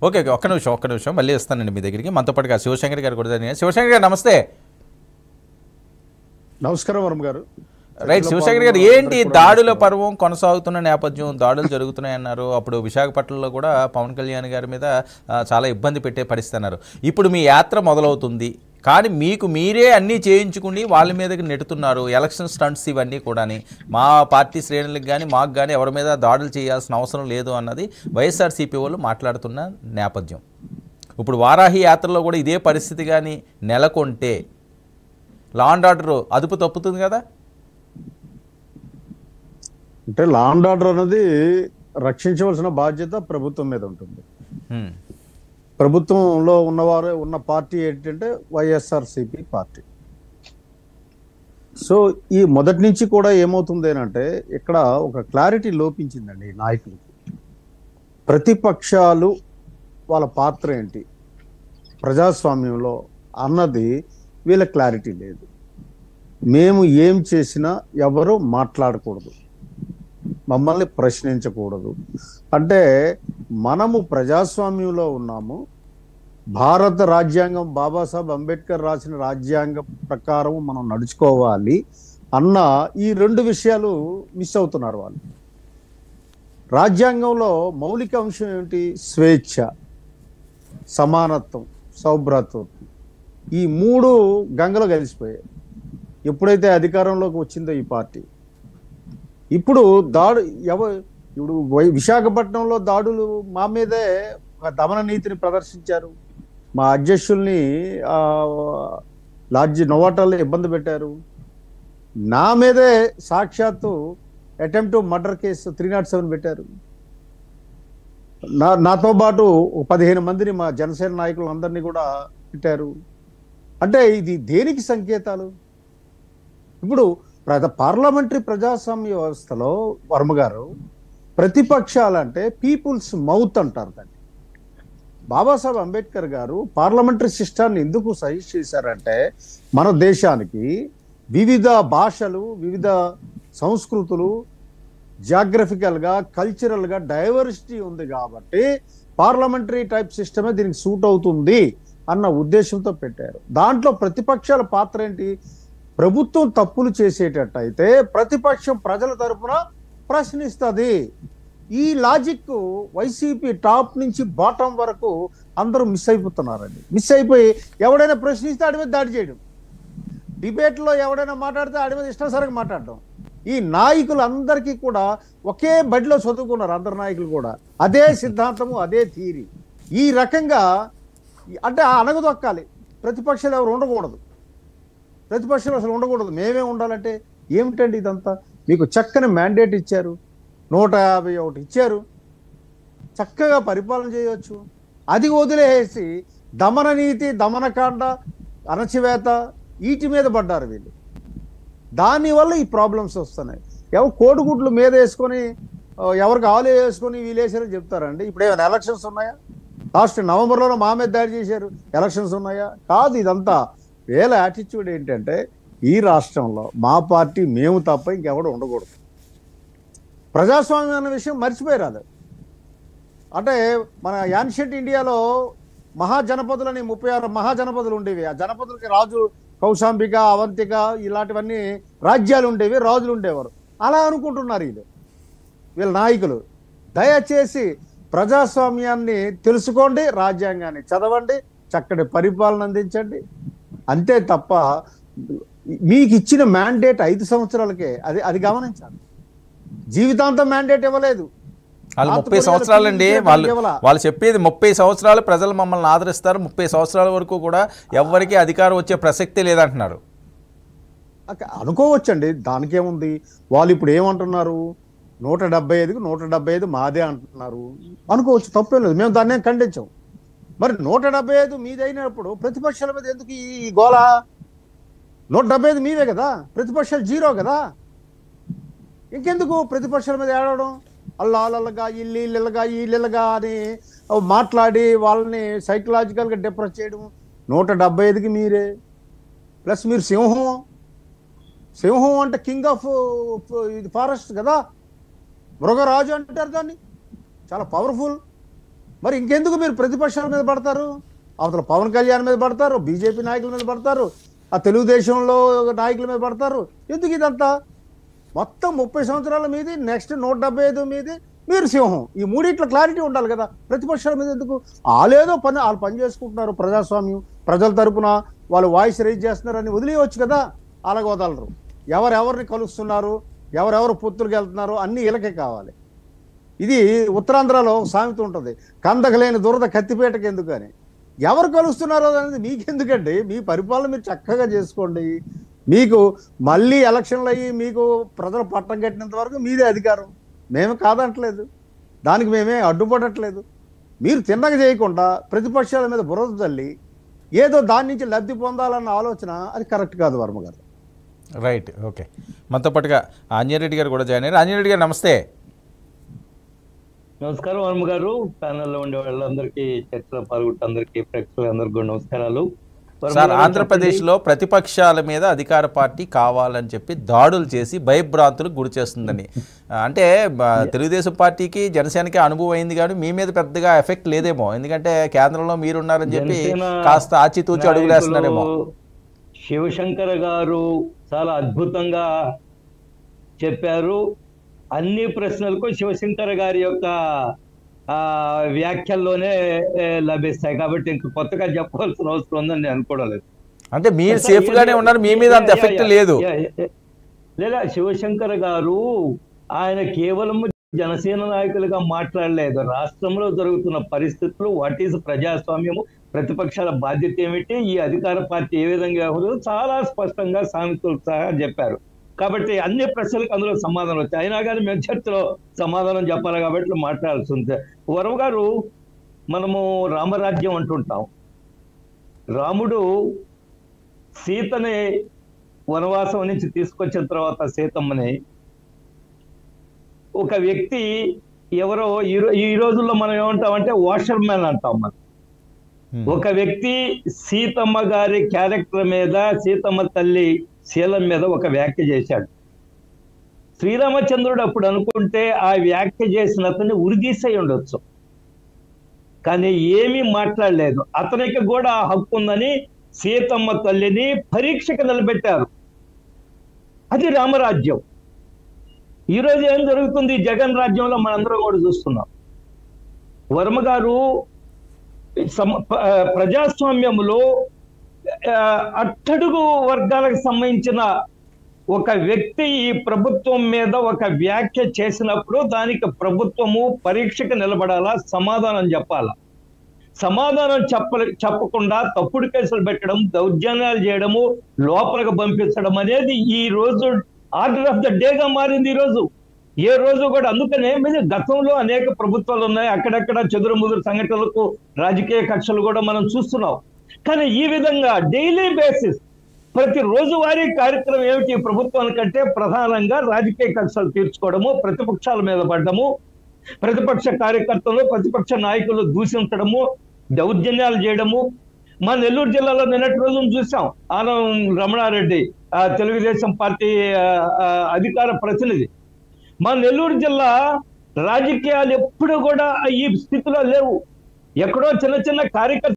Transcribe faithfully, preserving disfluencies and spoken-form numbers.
Okay okay ఒక్క నిమిషం ఒక్క నిమిషం మళ్ళీ వస్తానండి మీ దగ్గరికి. మనతో పాటుగా శివశంకర్ గారు కూడా. శివశంకర్ గారు నమస్తే. నమస్కారం వర్మ గారు. రైట్ శివశంకర్ గారు, ఏంటి దాడుల పర్వం కొనసాగుతున్న నేపథ్యం, దాడులు జరుగుతున్నాయన్నారు. అప్పుడు విశాఖపట్నంలో కూడా పవన్ కళ్యాణ్ గారి మీద చాలా ఇబ్బంది పెట్టే పరిస్థితి అన్నారు. ఇప్పుడు మీ యాత్ర మొదలవుతుంది, కానీ మీకు మీరే అన్నీ చేయించుకుని వాళ్ళ మీదకి నెట్టుతున్నారు. ఎలక్షన్ స్టంట్స్ ఇవన్నీ కూడా మా పార్టీ శ్రేణులకు కానీ మాకు కానీ ఎవరి మీద దాడులు చేయాల్సిన అవసరం లేదు అన్నది వైఎస్ఆర్సీపీ వాళ్ళు మాట్లాడుతున్న నేపథ్యం. ఇప్పుడు వారాహి యాత్రలో కూడా ఇదే పరిస్థితి కానీ నెలకొంటే లా అండ్ ఆర్డర్ అదుపు తప్పుతుంది కదా. అంటే లా అండ్ ఆర్డర్ అనేది రక్షించవలసిన బాధ్యత ప్రభుత్వం మీద ఉంటుంది. ప్రభుత్వంలో ఉన్నవారు ఉన్న పార్టీ ఏంటంటే వైఎస్ఆర్సీపీ పార్టీ. సో ఈ మొదటి నుంచి కూడా ఏమవుతుంది అంటే ఇక్కడ ఒక క్లారిటీ లోపించిందండి నాయకులకి. ప్రతిపక్షాలు వాళ్ళ పాత్ర ఏంటి ప్రజాస్వామ్యంలో అన్నది వీళ్ళ క్లారిటీ లేదు. మేము ఏం చేసినా ఎవరు మాట్లాడకూడదు, మమ్మల్ని ప్రశ్నించకూడదు. అంటే మనము ప్రజాస్వామ్యంలో ఉన్నాము, భారత రాజ్యాంగం బాబాసాహెబ్ అంబేద్కర్ రాసిన రాజ్యాంగం ప్రకారం మనం నడుచుకోవాలి అన్న ఈ రెండు విషయాలు మిస్ అవుతున్నారు వాళ్ళు. రాజ్యాంగంలో మౌలిక అంశం ఏమిటి? స్వేచ్ఛ, సమానత్వం, సౌభ్రాతృత్వం. ఈ మూడు గంగలో కలిసిపోయాయి ఎప్పుడైతే అధికారంలోకి వచ్చిందో ఈ పార్టీ. ఇప్పుడు దాడు ఎవ ఇప్పుడు విశాఖపట్నంలో దాడులు మా మీదే ఒక దమన నీతిని ప్రదర్శించారు. మా అధ్యక్షుల్ని లాడ్జి నోవాటాల్లో ఇబ్బంది పెట్టారు. నా మీదే సాక్షాత్తు attempt murder case three not seven పెట్టారు. నా నాతో పాటు పదిహేను మందిని మా జనసేన నాయకులు అందరినీ కూడా పెట్టారు. అంటే ఇది దేనికి సంకేతాలు? ఇప్పుడు ప్రజ పార్లమెంటరీ ప్రజాస్వామ్య వ్యవస్థలో వర్మ గారు ప్రతిపక్షాలంటే పీపుల్స్ మౌత్ అంటారు దాన్ని. బాబాసాహెబ్ అంబేద్కర్ గారు పార్లమెంటరీ సిస్టాన్ని ఎందుకు సజెస్ట్ చేశారంటే మన దేశానికి వివిధ భాషలు, వివిధ సంస్కృతులు, జాగ్రఫికల్గా కల్చరల్గా డైవర్సిటీ ఉంది కాబట్టి పార్లమెంటరీ టైప్ సిస్టమే దీనికి సూట్ అవుతుంది అన్న ఉద్దేశంతో పెట్టారు. దాంట్లో ప్రతిపక్షాల పాత్ర ఏంటి? ప్రభుత్వం తప్పులు చేసేటట్టయితే ప్రతిపక్షం ప్రజల తరఫున ప్రశ్నిస్తుంది. ఈ లాజిక్ వైసీపీ టాప్ నుంచి బాటం వరకు అందరూ మిస్ అయిపోతున్నారండి. మిస్ అయిపోయి ఎవడైనా ప్రశ్నిస్తే ఆడి మీద దాడి చేయడం, డిబేట్లో ఎవడైనా మాట్లాడితే ఆడి మీద ఇష్టాసరంగా మాట్లాడడం. ఈ నాయకులందరికీ కూడా ఒకే బడిలో చదువుకున్నారు అందరు నాయకులు కూడా. అదే సిద్ధాంతము, అదే థియరీ. ఈ రకంగా అంటే అనగదొక్కాలి. ప్రతిపక్షాలు ఎవరు ఉండకూడదు, ప్రతిపక్షాలు అసలు ఉండకూడదు. మేమే ఉండాలంటే ఏమిటండి ఇదంతా? మీకు చక్కని మ్యాండేట్ ఇచ్చారు, నూట యాభై ఒకటి ఇచ్చారు, చక్కగా పరిపాలన చేయవచ్చు. అది వదిలేసి దమన నీతి, దమనకాండ, అణచివేత వీటి మీద పడ్డారు వీళ్ళు. దానివల్ల ఈ ప్రాబ్లమ్స్ వస్తున్నాయి. ఎవరు కోడిగుడ్లు మీద వేసుకొని ఎవరికి ఆలు వేసుకొని వీళ్ళు వేసారని చెప్తారండి. ఇప్పుడు ఏమైనా ఎలక్షన్స్ ఉన్నాయా? లాస్ట్ నవంబర్లోనే మా మీద దాడి చేశారు, ఎలక్షన్స్ ఉన్నాయా? కాదు. ఇదంతా వీళ్ళ యాటిట్యూడ్ ఏంటంటే ఈ రాష్ట్రంలో మా పార్టీ మేము తప్ప ఇంకెవడు ఉండకూడదు. ప్రజాస్వామ్యం అన్న విషయం మర్చిపోయారు. అది అంటే మన యాన్షియంట్ ఇండియాలో మహాజనపదులని ముప్పై ఆరు మహాజనపదులు ఉండేవి. ఆ జనపదులకి రాజు, కౌశాంబిక, అవంతిక ఇలాంటివన్నీ రాజ్యాలు ఉండేవి, రాజులు ఉండేవారు. అలా అనుకుంటున్నారు వీళ్ళు వీళ్ళ నాయకులు. దయచేసి ప్రజాస్వామ్యాన్ని తెలుసుకోండి, రాజ్యాంగాన్ని చదవండి, చక్కటి పరిపాలన అందించండి. అంతే తప్ప మీకు ఇచ్చిన మ్యాండేట్ ఐదు సంవత్సరాలకే, అది అది గమనించాలి. జీవితాంతం మ్యాండేట్ ఇవ్వలేదు. వాళ్ళు ముప్పై సంవత్సరాలండి. వాళ్ళు వాళ్ళు చెప్పేది ముప్పై సంవత్సరాలు ప్రజలు మమ్మల్ని ఆదరిస్తారు, ముప్పై సంవత్సరాల వరకు కూడా ఎవరికి అధికారం వచ్చే ప్రసక్తే లేదంటున్నారు. అనుకోవచ్చండి, దానికేముంది. వాళ్ళు ఇప్పుడు ఏమంటున్నారు? నూట డెబ్బై ఐదుకు నూట డెబ్బై ఐదు మాదే అంటున్నారు. అనుకోవచ్చు, తప్పేం లేదు, మేము దాన్ని ఖండించాం. మరి నూట డెబ్బై ఐదు మీదైనప్పుడు ప్రతిపక్షాల మీద ఎందుకు ఈ గోళ? నూట డెబ్బై ఐదు మీవే కదా, ప్రతిపక్షాలు జీరో కదా. ఇంకెందుకు ప్రతిపక్షాల మీద ఏడవడం? అల్లాలగా ఇల్లు ఇల్లగా ఇల్లగా అని మాట్లాడి వాళ్ళని సైకలాజికల్గా డిప్రెస్ చేయడం. నూట డెబ్బై ఐదుకి మీరే, ప్లస్ మీరు సింహం. సింహం అంటే కింగ్ ఆఫ్ ఇది ఫారెస్ట్ కదా, మృగరాజు అంటారు దాన్ని, చాలా పవర్ఫుల్. మరి ఇంకెందుకు మీరు ప్రతిపక్షాల మీద పడతారు? అవతల పవన్ కళ్యాణ్ మీద పడతారు, బీజేపీ నాయకుల మీద పడతారు, ఆ తెలుగుదేశంలో నాయకుల మీద పడతారు. ఎందుకు ఇదంతా? మొత్తం ముప్పై సంవత్సరాల మీది, నెక్స్ట్ నూట డెబ్బై ఐదు మీది, మీరు సింహం. ఈ మూడిట్ల క్లారిటీ ఉండాలి కదా. ప్రతిపక్షాల మీద ఎందుకు? వాళ్ళేదో పని వాళ్ళు పని చేసుకుంటున్నారు, ప్రజాస్వామ్యం, ప్రజల తరపున వాళ్ళు వాయిస్ రైజ్ చేస్తున్నారని వదిలేయవచ్చు కదా. అలాగ వదలరు. ఎవరెవరిని కలుస్తున్నారు, ఎవరెవరు పొత్తులకు వెళ్తున్నారు అన్నీ వీళ్ళకే కావాలి. ఇది ఉత్తరాంధ్రలో సామెత ఉంటుంది, కందకలేని దురద కత్తిపేటకి ఎందుకు అని. ఎవరు కలుస్తున్నారో అనేది మీకెందుకండి? మీ పరిపాలన మీరు చక్కగా చేసుకోండి. మీకు మళ్ళీ ఎలక్షన్లు అయ్యి మీకు ప్రజలు పట్టం కట్టినంత వరకు మీదే అధికారం. మేము కాదంటలేదు, దానికి మేమే అడ్డుపడట్లేదు. మీరు తిన్నగా చేయకుండా ప్రతిపక్షాల మీద బురద తల్లి ఏదో దాని నుంచి లబ్ధి పొందాలన్న ఆలోచన అది కరెక్ట్ కాదు వర్మ గారు. Right, okay. మనతో పాటుగా ఆంజనేయురెడ్డి గారు కూడా జాయిన్ అయ్యారు. ఆంజనేయురెడ్డి గారు నమస్తే. నమస్కారం వర్మ గారు, ప్యానెల్లో ఉండే వాళ్ళందరికీ, చర్చలో పాల్గొంటే అందరికీ, ప్రేక్షకులందరికీ కూడా నమస్కారాలు. సార్, ఆంధ్రప్రదేశ్లో ప్రతిపక్షాల మీద అధికార పార్టీ కావాలని చెప్పి దాడులు చేసి భయభ్రాంతులకు గురి చేస్తుందని, అంటే తెలుగుదేశం పార్టీకి జనసేనకి అనుభవం అయింది కానీ మీ మీద పెద్దగా ఎఫెక్ట్ లేదేమో, ఎందుకంటే కేంద్రంలో మీరున్నారని చెప్పి కాస్త ఆచితూచి అడుగులేస్తున్నారేమో. శివశంకర్ గారు చాలా అద్భుతంగా చెప్పారు. అన్ని ప్రశ్నలకు శివశంకర్ గారి యొక్క ఆ వ్యాఖ్యల్లోనే లభిస్తాయి, కాబట్టి ఇంక కొత్తగా చెప్పవలసిన అవసరం ఉందని నేను అనుకోవడం లేదు. అంటే మీరు సేఫ్ గానే ఉన్నారు, మీ మీద అంత ఎఫెక్ట్ లేదు. లేదా శివశంకర్ గారు ఆయన కేవలం జనసేన నాయకులుగా మాట్లాడలేదు. రాష్ట్రంలో జరుగుతున్న పరిస్థితులు, వాట్ ఈజ్ ప్రజాస్వామ్యము, ప్రతిపక్షాల బాధ్యత ఏమిటి, ఈ అధికార పార్టీ ఏ విధంగా చాలా స్పష్టంగా సామెతలు సహా చెప్పారు. కాబట్టి అన్ని ప్రశ్నలకు అందులో సమాధానం వచ్చాయి. అయినా కానీ మేము చర్చలో సమాధానం చెప్పాలి కాబట్టి మాట్లాడాల్సి ఉంది. వరవ గారు, మనము రామరాజ్యం అంటుంటాం. రాముడు సీతని వనవాసం నుంచి తీసుకొచ్చిన తర్వాత సీతమ్మని ఒక వ్యక్తి ఎవరో ఈ రోజుల్లో మనం ఏమంటామంటే వాషర్ మ్యాన్ అంటాం. మనం ఒక వ్యక్తి సీతమ్మ గారి క్యారెక్టర్ మీద, సీతమ్మ తల్లి శీలం మీద ఒక వ్యాఖ్య చేశాడు. శ్రీరామచంద్రుడు అప్పుడు అనుకుంటే ఆ వ్యాఖ్య చేసిన అతన్ని ఉరిదీసై ఉండొచ్చు, కానీ ఏమీ మాట్లాడలేదు. అతనికి కూడా హక్కు ఉందని సీతమ్మ తల్లిని పరీక్షకు నిలబెట్టారు. అది రామరాజ్యం. ఈరోజు ఏం జరుగుతుంది జగన్ రాజ్యంలో మనందరం కూడా చూస్తున్నాం. వర్మ గారు, ప్రజాస్వామ్యంలో అట్టడుగు వర్గాలకు సంబంధించిన ఒక వ్యక్తి ఈ ప్రభుత్వం మీద ఒక వ్యాఖ్య చేసినప్పుడు దానికి ప్రభుత్వము పరీక్షకు నిలబడాలా, సమాధానం చెప్పాలా. సమాధానం చెప్ప చెప్పకుండా తప్పుడు కేసులు పెట్టడం, దౌర్జన్యాలు చేయడము, లోపలికి పంపించడం అనేది ఈ రోజు ఆర్డర్ ఆఫ్ ద డేగా మారింది. ఈ రోజు ఏ రోజు కూడా. అందుకనే మీద గతంలో అనేక ప్రభుత్వాలు ఉన్నాయి, అక్కడక్కడ చెదురుముదురు సంఘటనలకు రాజకీయ కక్షలు కూడా మనం చూస్తున్నాం. కానీ ఈ విధంగా డైలీ బేసిస్ ప్రతి రోజువారీ కార్యక్రమం ఏమిటి ప్రభుత్వానికంటే ప్రధానంగా రాజకీయ కక్షలు తీర్చుకోవడము, ప్రతిపక్షాల మీద పడ్డము, ప్రతిపక్ష కార్యకర్తలు, ప్రతిపక్ష నాయకులు దూషించడము, దౌర్జన్యాలు చేయడము. మా నెల్లూరు జిల్లాలో నిన్నటి రోజున చూసాం. ఆనం రమణారెడ్డి, ఆ తెలుగుదేశం పార్టీ అధికార ప్రతినిధి. మా నెల్లూరు జిల్లా రాజకీయాలు ఎప్పుడు కూడా ఈ స్థితిలో లేవు. ఎక్కడో చిన్న చిన్న కార్యకర్త